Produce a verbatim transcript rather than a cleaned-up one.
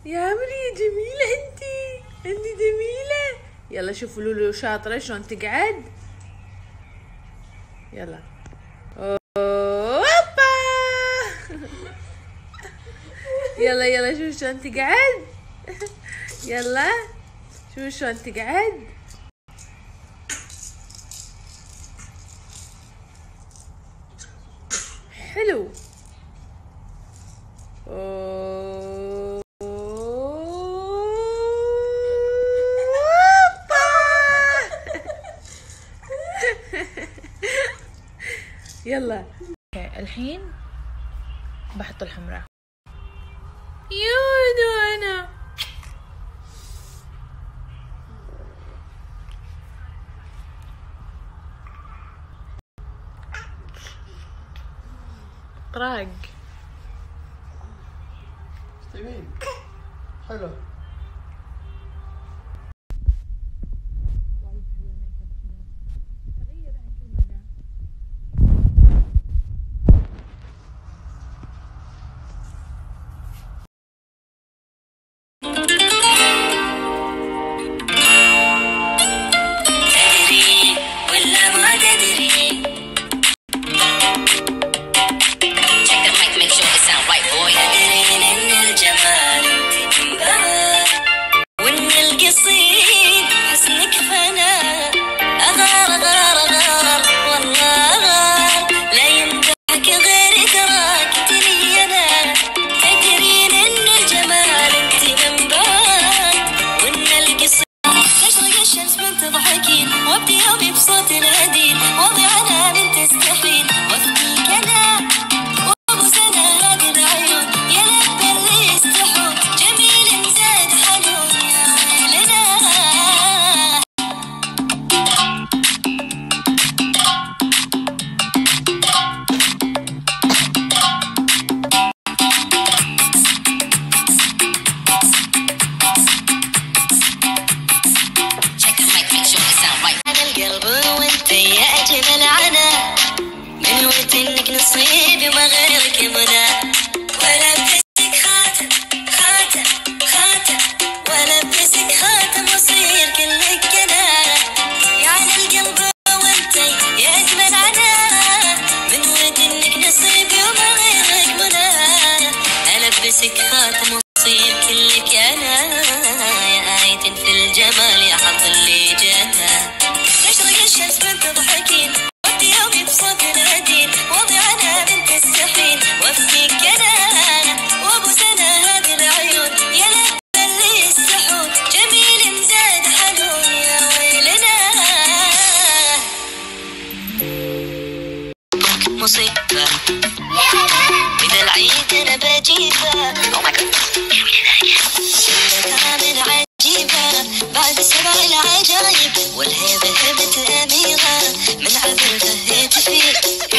يا عمري جميلة انتي، انتي جميلة. يلا شوفوا لولو شاطرة شلون تقعد. يلا اوبا. يلا يلا شوفوا شلون تقعد. يلا شوفوا شلون تقعد. حلو. أوه. يلا الحين بحط الحمراء. يودو انا طراق. جميل حلو. نصيبي وما غيرك منى، ولبسك خاتم خاتم خاتم، ولبسك خاتم وصير كلك كنا، يا على القلب وانتي يا اجمل عنا، من ود انك نصيبي وما غيرك منى، البسك خاتم وصير كلك انا، يا آية في الجمال يا حظ اللي جانا، تشرق الشمس بنت ضحكين يومي بصوت الهدين، وضي انا بنت السحين وافديك انا، وابو سنه هذه العيون يا لب اللي يستحون، جميل مزاد حنون يا ويلنا، مصيبه من العيد انا بجيبه، من عجيبه بعد سبع العجايب، والهيبه هبه الاميره من عذر فهيت فيه.